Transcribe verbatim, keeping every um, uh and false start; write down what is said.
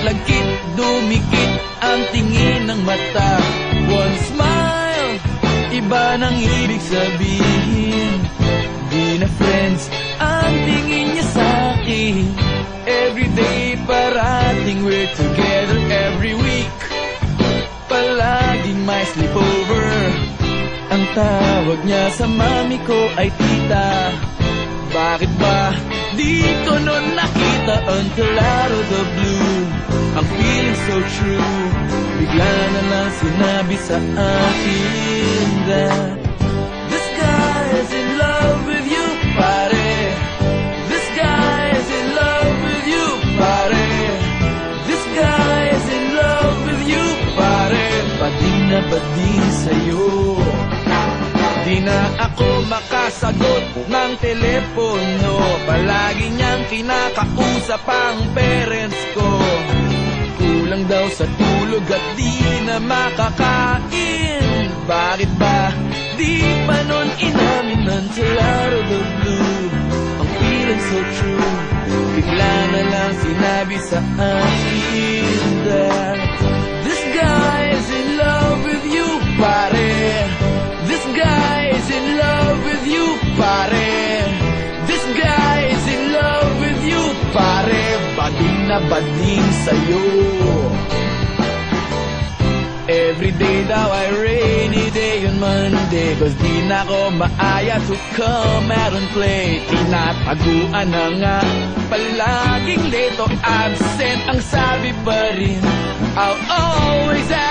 malagkit, dumikit ang tingin ng mata. One smile, iba nang ibig sabihin. Di na friends ang tingin niya sa'kin. Everyday parating we're together every week. Palaging may sleepover. Ang tawag niya sa mami ko ay tita. Bakit ba di ko nun nakita until out of the blue? Ang feeling so true, bigla na lang sinabi sa akin that this guy is in love with you, pare. This guy is in love with you, pare. This guy is in love with you, pare. Bading na bading sa'yo. Di na ako makasagot ng telepono. Palagi niyang kinakausap ang parents ko. Kulang daw sa tulog at di na makakain. Bakit ba di pa nun inamin until out of the blue? Ang feeling so true, bigla na lang sinabi sa akin that this guy is in love with you, pare. This guy is in love with you, pare. This guy is in love with you, pare. Bading na bading sa'yo. Everyday daw ay rainy day on Monday, cause di na ko maaya to come out and play. Tinataguan na nga, palaging late o absent ang sabi pa rin. I'll always have